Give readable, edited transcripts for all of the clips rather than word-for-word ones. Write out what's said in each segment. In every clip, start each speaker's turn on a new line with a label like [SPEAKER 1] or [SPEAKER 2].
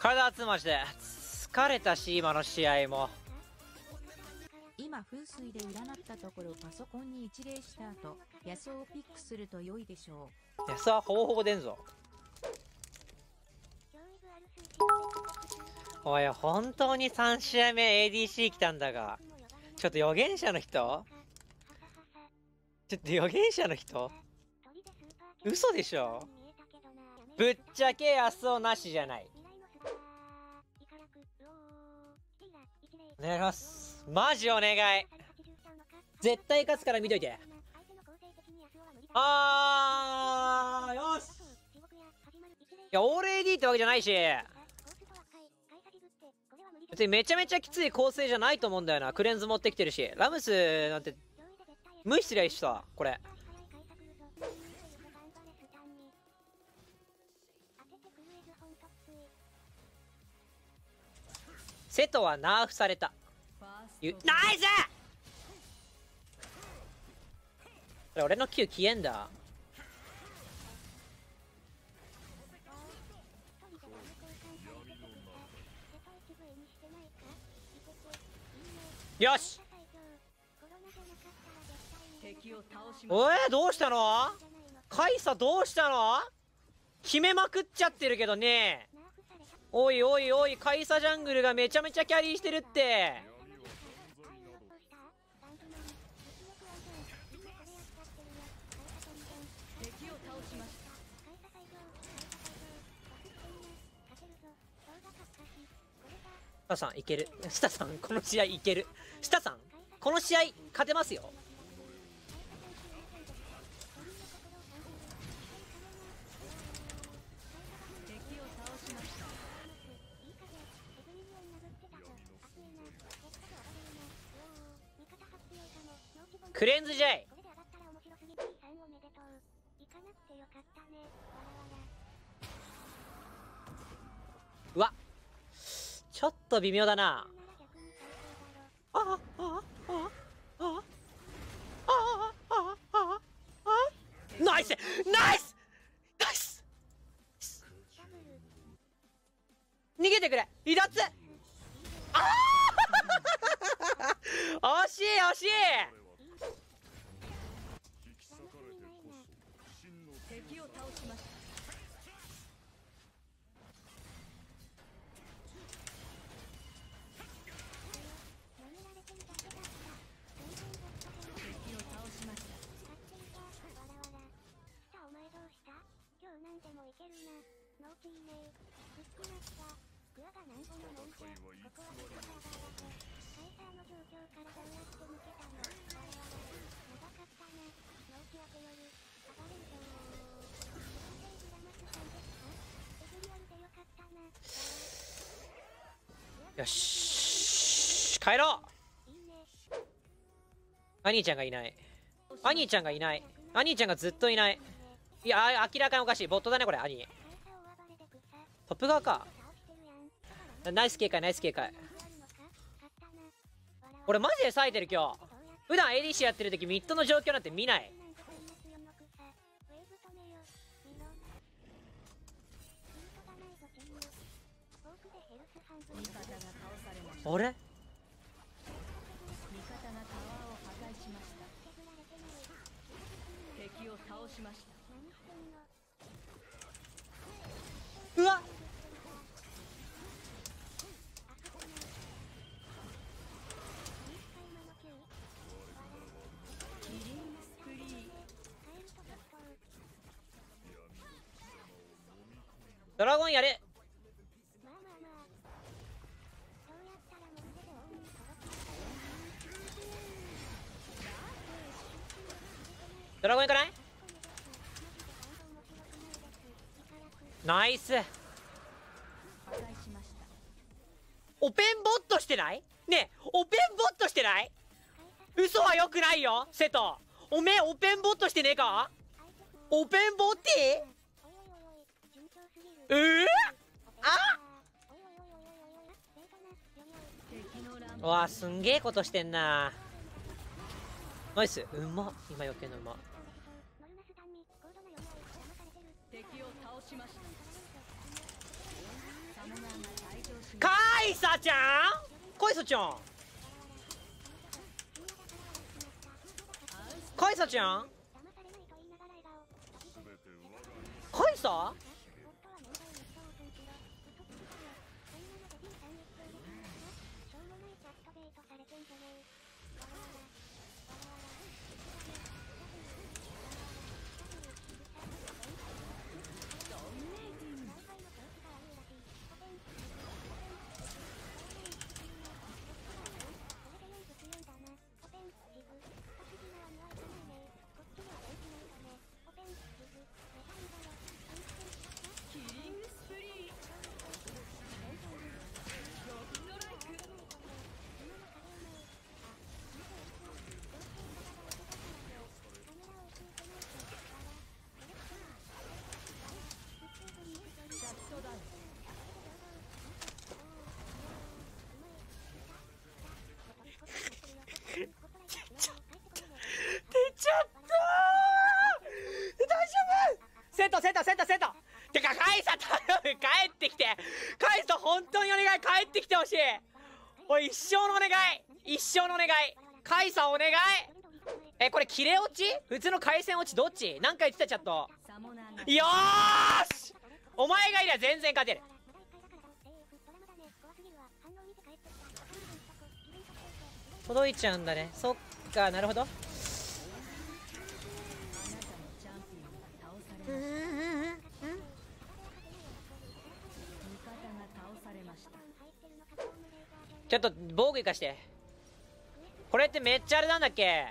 [SPEAKER 1] 体熱いマジで。疲れたし、今の試合も。
[SPEAKER 2] 今風水で占ったところパソコンに一礼した後、野草をピックすると良いでしょ
[SPEAKER 1] いや、さ、ほぼほぼ出んぞ。おい、本当に3試合目 ADC 来たんだが。ちょっと予言者の人嘘でしょ。ぶっちゃけ安尾なしじゃない。お願いします。マジお願い。絶対勝つから見といて。よし。いや、オール AD ってわけじゃないし。別にめちゃめちゃきつい構成じゃないと思うんだよな。クレンズ持ってきてるし。ラムスなんて、無視すりゃいいしさ、これ。セトはナーフされた。ナイス！俺の Q 消えんだ。よし。おい、どうしたの？カイサどうしたの？決めまくっちゃってるけどね。おいおいおい、カイサジャングルがめちゃめちゃキャリーしてるって。スタさんいける。スタさんこの試合いける。スタさんこの試合勝てますよ。クレンズ J。 うわ、ちょっと微妙だな。ナイスナイスナイス。逃げてくれ離脱。惜しい惜しい。
[SPEAKER 2] 敵を倒しました。
[SPEAKER 1] よし帰ろう。兄ちゃんがいない。兄ちゃんがいない。兄ちゃんがずっといない。いや、明らかにおかしい。ボットだねこれ。兄トップ側か。ナイス警戒ナイス警戒。俺マジで冴えてる今日。普段 ADC やってる時ミッドの状況なんて見ない。あれ？味方がタワーを破壊しました。敵を倒しました。うわっ！ドラゴンやれ。ドラゴンいかない？ナイス。オペンボットしてない？ねえ、オペンボットしてない？嘘はよくないよ瀬戸。おめえオペンボットしてねえか？オペンボッティ？あ？うわ、すんげえことしてんな。ナイス。うまっ。今余計のうま。敵を倒しました。 カイサちゃん、カイサちゃん、カイサちゃん、カイサ、セットてかカイサ頼む、帰ってきて、カイサ本当にお願い、帰ってきてほしい。おい、一生のお願い、一生のお願い、カイサお願い。これ切れ落ち、普通の回線落ち、どっち？なんか言ってたチャット。よーし、お前がいりゃ全然勝てる。届いちゃうんだね。そっか、なるほど。ちょっと防具生かして。これってめっちゃあれなんだっけ、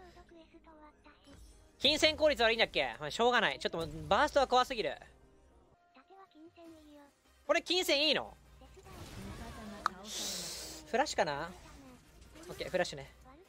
[SPEAKER 1] 金銭効率悪いんだっけ。しょうがない。ちょっとバーストは怖すぎる。これ金銭いいの？フラッシュかな。オッケー、フラッシュね。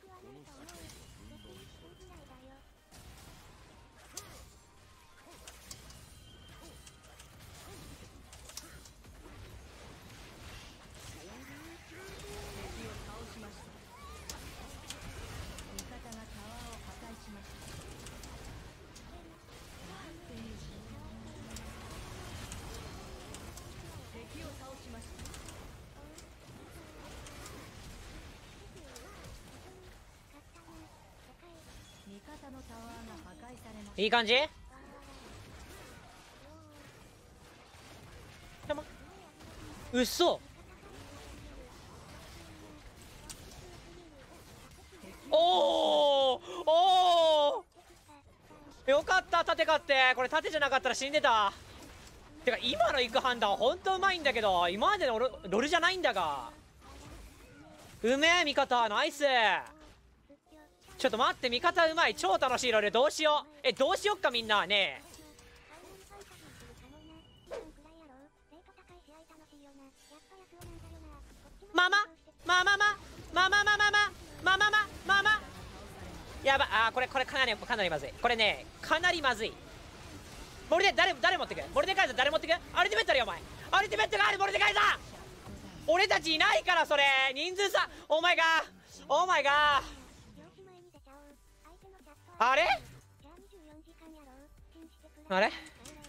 [SPEAKER 1] いい感じ？うっそ。おーおー、よかった、盾勝って。これ盾じゃなかったら死んでた。てか今の行く判断はほんとうまいんだけど、今までのロルじゃないんだが。うめえ味方、ナイス。ちょっと待って、味方うまい、超楽しいロール。どうしよう、どうしよっかみんな。ねえ、マママママママママママママママ、やば。これかなりまずい。これね、かなりまずい。ボルデ誰持ってく？ボルデカイザー誰持ってく？アルティメットあるよお前。アルティメットがあるボルデカイザー。俺たちいないからそれ。人数差。オーマイガー、オーマイガー。あれあれ、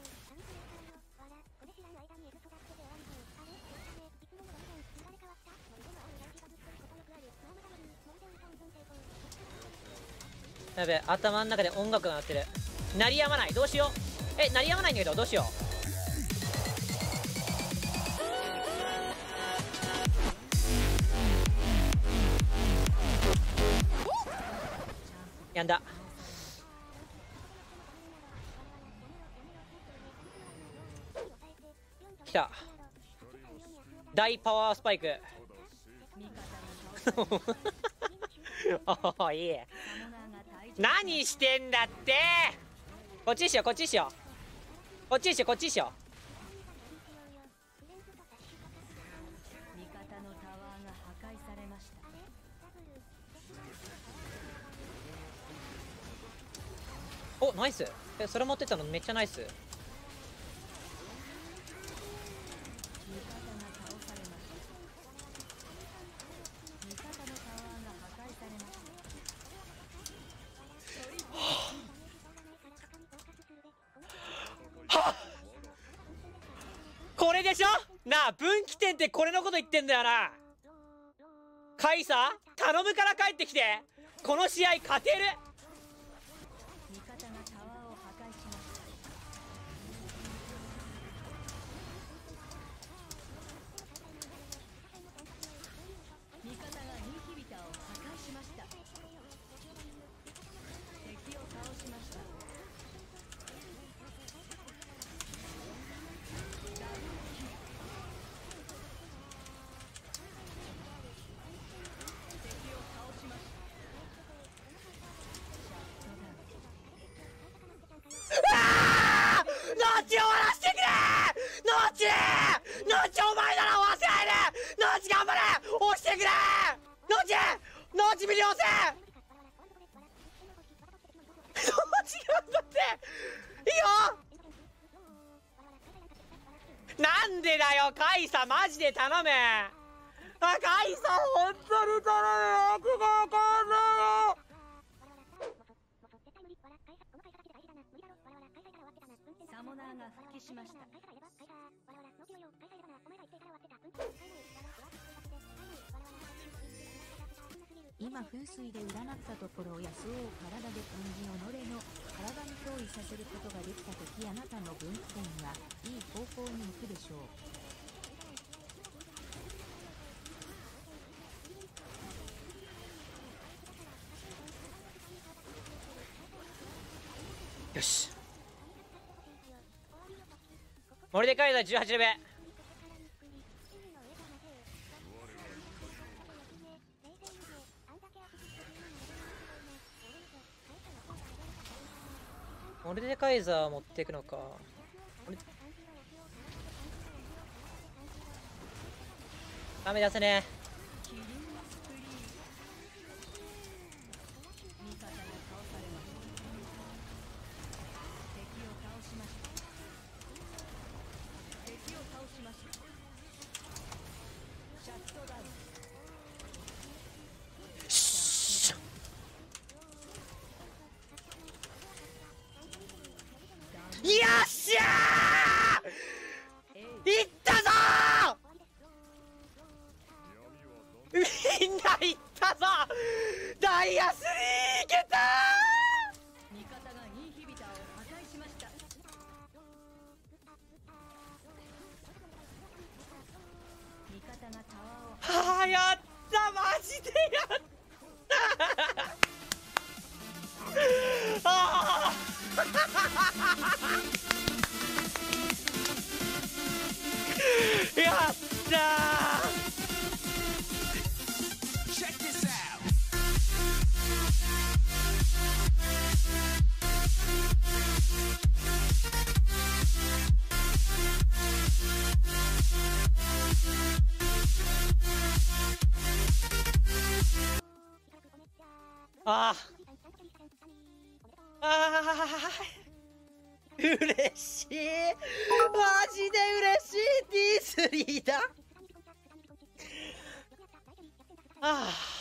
[SPEAKER 1] やべえ、頭の中で音楽が鳴ってる。鳴りやまない。どうしよう。鳴りやまないんだけどどうしよう。やんだ。来た。大パワースパイク。おい、何してんだって。こっちにしよう、こっちにしよう、こっちにしよう、こっちにしよう。お、ナイス。それ持ってったのめっちゃナイス。これでしょ、 なあ、分岐点ってこれのこと言ってんだよな。カイサ頼むから帰ってきて。この試合勝てる。
[SPEAKER 2] 味方がタワーを破壊しました。味方がインヒビターを破壊しました。敵を倒しました。
[SPEAKER 1] ノッチ終わらせてくれ。ノッチお前なら終わらせないで。ノッチ頑張れ。押してくれ。ノッチ見て押せ。ノッチ頑張っていいよ。なんでだよカイサ、マジで頼む。カイサ本当に頼む。僕がわかんないよ。
[SPEAKER 2] サモナーが復帰しました。今風水で占ったところ、安尾を体で感じ己の体に憑依させることができたとき、あなたの分岐点はいい方向に行くでしょう。
[SPEAKER 1] よし、モルデカイザー18レベル。モルデカイザー持っていくのか。ダメ出せね。よっしゃー、いったぞー、みんないったぞ。ダイヤ3いけたー。
[SPEAKER 2] 味方がインヒビターを破壊しました。味方がタワーを
[SPEAKER 1] はあ、やった、マジでやったあーやったー。ああ、嬉しい、マジで嬉しい。 T3 だ。ああ。